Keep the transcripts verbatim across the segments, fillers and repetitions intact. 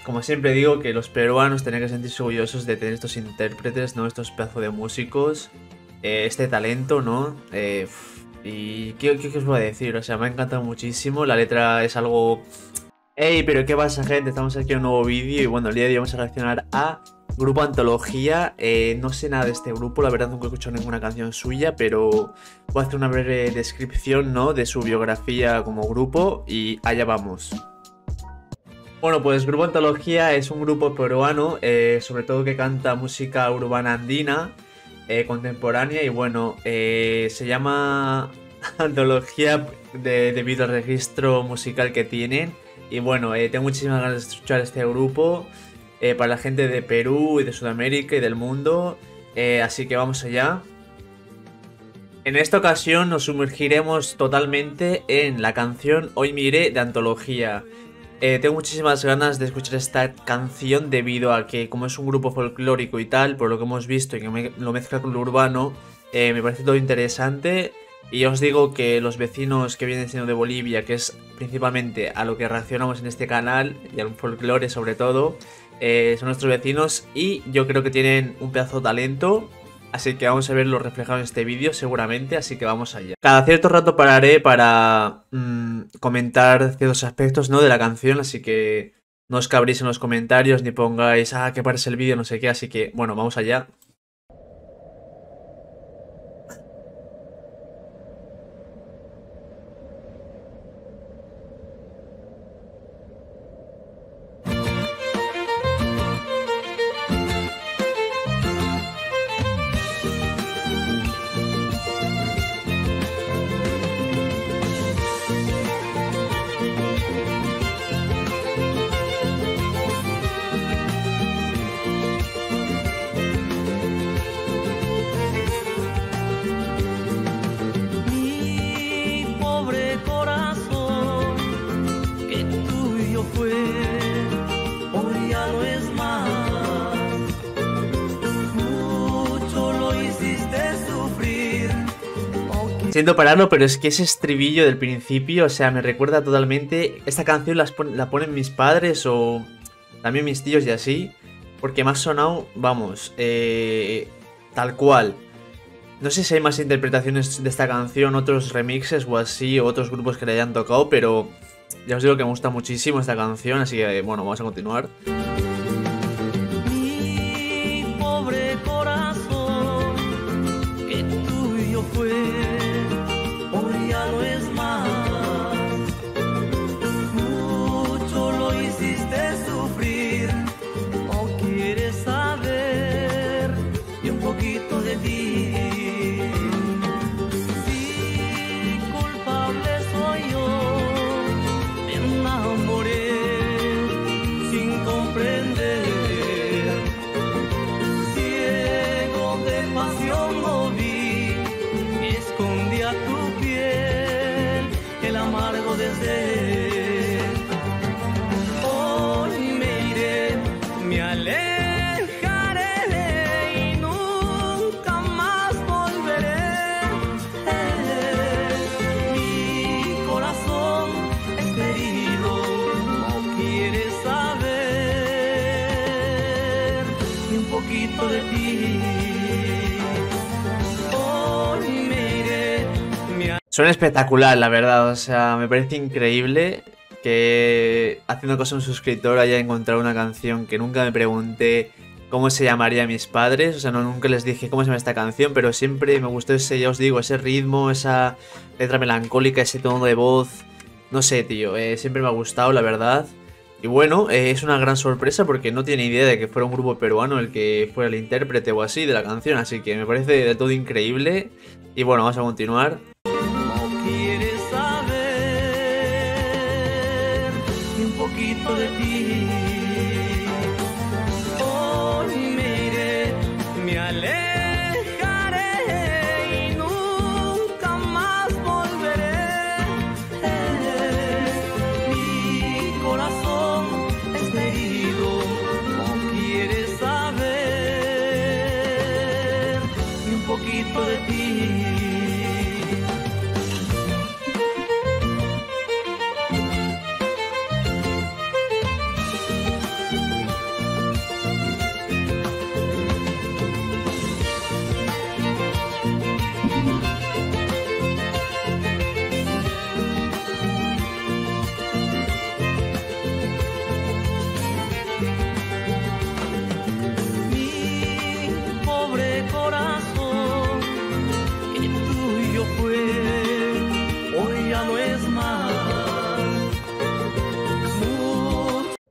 como siempre digo, que los peruanos tienen que sentirse orgullosos de tener estos intérpretes, ¿no? Estos pedazos de músicos, eh, este talento, ¿no? Eh, y ¿qué, qué, ¿qué os voy a decir? O sea, me ha encantado muchísimo. La letra es algo... ¡Ey! Pero ¿qué pasa, gente? Estamos aquí en un nuevo vídeo y bueno, el día de hoy vamos a reaccionar a Grupo Antología. Eh, no sé nada de este grupo, la verdad nunca he escuchado ninguna canción suya, pero voy a hacer una breve descripción, ¿no? De su biografía como grupo y allá vamos. Bueno, pues Grupo Antología es un grupo peruano, eh, sobre todo que canta música urbana andina, eh, contemporánea y bueno, eh, se llama Antología de, debido al registro musical que tienen. Y bueno, eh, tengo muchísimas ganas de escuchar este grupo eh, para la gente de Perú y de Sudamérica y del mundo, eh, así que vamos allá. En esta ocasión nos sumergiremos totalmente en la canción Hoy Miré de Antología. Eh, tengo muchísimas ganas de escuchar esta canción debido a que como es un grupo folclórico y tal, por lo que hemos visto y que me, lo mezcla con lo urbano, eh, me parece todo interesante. Y os digo que los vecinos que vienen siendo de Bolivia, que es principalmente a lo que reaccionamos en este canal, y al folclore sobre todo, eh, son nuestros vecinos y yo creo que tienen un pedazo de talento. Así que vamos a verlo reflejado en este vídeo seguramente, así que vamos allá. Cada cierto rato pararé para mmm, comentar ciertos aspectos, ¿no? De la canción, así que no os cabréis en los comentarios ni pongáis, ah, que parece el vídeo, no sé qué, así que bueno, vamos allá. Siento pararlo, pero es que ese estribillo del principio, o sea, me recuerda totalmente. Esta canción las pon la ponen mis padres o también mis tíos y así, porque me ha sonado, vamos, eh, tal cual. No sé si hay más interpretaciones de esta canción, otros remixes o así, o otros grupos que le hayan tocado, pero ya os digo que me gusta muchísimo esta canción, así que bueno, vamos a continuar. Mi pobre corazón, que tuyo fue. No es más, mucho lo hiciste sufrir, o quieres saber y un poquito de ti. Si culpable soy yo, me enamoré sin comprender, ciego de pasión no vi, escondí a tu piel el amargo desdén. Hoy me iré, me alejaré y nunca más volveré. Mi corazón está herido, no quiere saber ni un poquito de ti. Hoy me iré. Suena espectacular, la verdad, o sea, me parece increíble que haciendo caso a un suscriptor haya encontrado una canción que nunca me pregunté cómo se llamaría a mis padres, o sea, no, nunca les dije cómo se llama esta canción, pero siempre me gustó ese, ya os digo, ese ritmo, esa letra melancólica, ese tono de voz, no sé, tío, eh, siempre me ha gustado, la verdad. Y bueno, eh, es una gran sorpresa porque no tiene idea de que fuera un grupo peruano el que fuera el intérprete o así de la canción, así que me parece de todo increíble. Y bueno, vamos a continuar. Un poquito de ti. Hoy me iré, me alejaré y nunca más volveré. Mi corazón está herido, no quiere saber ni un poquito de ti.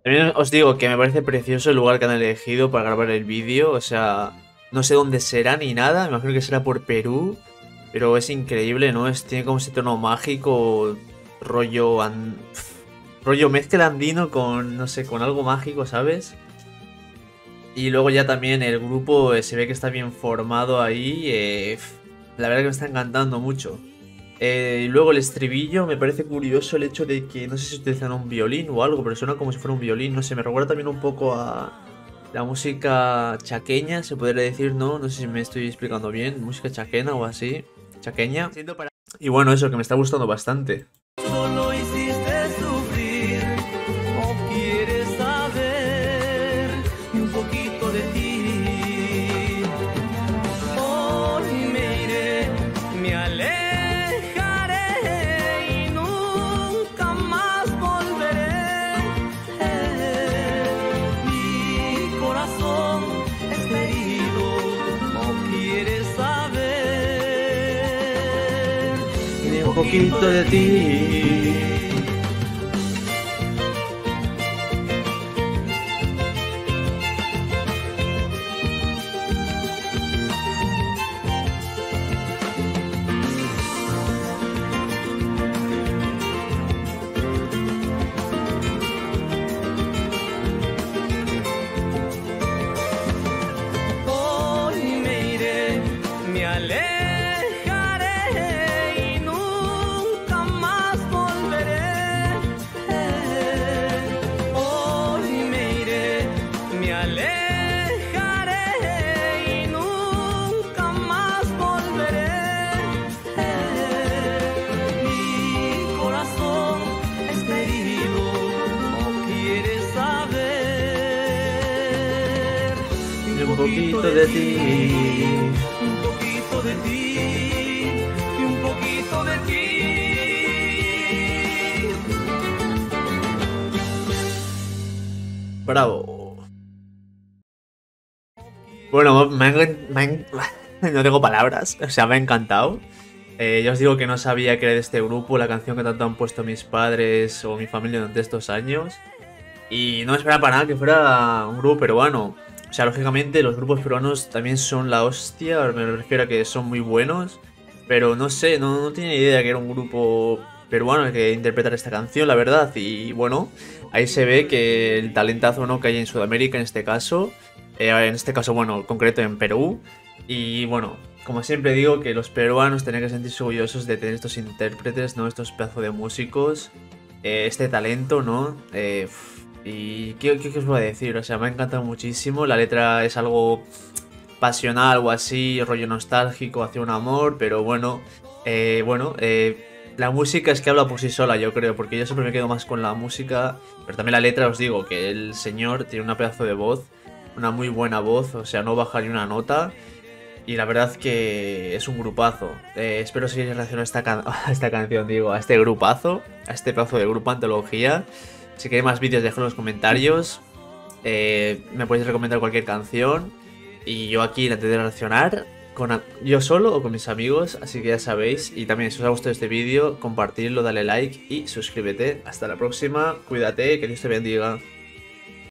También os digo que me parece precioso el lugar que han elegido para grabar el vídeo. O sea, no sé dónde será ni nada. Me imagino que será por Perú. Pero es increíble, ¿no? Es, tiene como ese tono mágico, rollo... An... rollo mezcla andino con, no sé, con algo mágico, ¿sabes? Y luego ya también el grupo eh, se ve que está bien formado ahí. Eh, la verdad que me está encantando mucho. Eh, y luego el estribillo, me parece curioso el hecho de que no sé si utilizan un violín o algo, pero suena como si fuera un violín, no sé, me recuerda también un poco a la música chaqueña, se podría decir, ¿no? No sé si me estoy explicando bien, música chaquena o así, chaqueña. Y bueno, eso que me está gustando bastante. Solo hiciste sufrir, o quieres saber un poquito de ti. Hoy me iré, me alejaré y nunca más volveré. Mi corazón está herido, no quieres saber Ni un poquito de ti. Hoy me iré, me alejaré y nunca más volveré. Hoy me iré, me alejaré y nunca más volveré. Mi corazón está herido, no quieres saber. Ni un poquito de ti. Un poquito de ti, y un poquito de ti. Bravo. Bueno, me ha, encan- me ha en- no tengo palabras, o sea, me ha encantado. Eh, ya os digo que no sabía que era de este grupo, la canción que tanto han puesto mis padres o mi familia durante estos años. Y no me esperaba para nada que fuera un grupo peruano. O sea, lógicamente los grupos peruanos también son la hostia, me refiero a que son muy buenos. Pero no sé, no, no tenía idea que era un grupo peruano el que interpretara esta canción, la verdad. Y bueno, ahí se ve que el talentazo, ¿no?, que hay en Sudamérica en este caso. Eh, en este caso, bueno, concreto en Perú. Y bueno, como siempre digo, que los peruanos tienen que sentirse orgullosos de tener estos intérpretes, ¿no? Estos pedazos de músicos. Eh, este talento, ¿no? Eh, uf, y ¿qué, qué, qué os voy a decir? O sea, me ha encantado muchísimo. La letra es algo pasional o así, rollo nostálgico hacia un amor, pero bueno, eh, bueno, eh, la música es que habla por sí sola, yo creo, porque yo siempre me quedo más con la música, pero también la letra, os digo, que el señor tiene una pedazo de voz, una muy buena voz, o sea, no baja ni una nota. Y la verdad que es un grupazo. Eh, espero seguir relacionado a esta, can a esta canción, digo, a este grupazo, a este pedazo de grupo antología. Si queréis más vídeos, dejadlo en los comentarios. Eh, me podéis recomendar cualquier canción. Y yo aquí la intentaré reaccionar con yo solo o con mis amigos. Así que ya sabéis. Y también, si os ha gustado este vídeo, compartirlo, dale like y suscríbete. Hasta la próxima. Cuídate, que Dios te bendiga.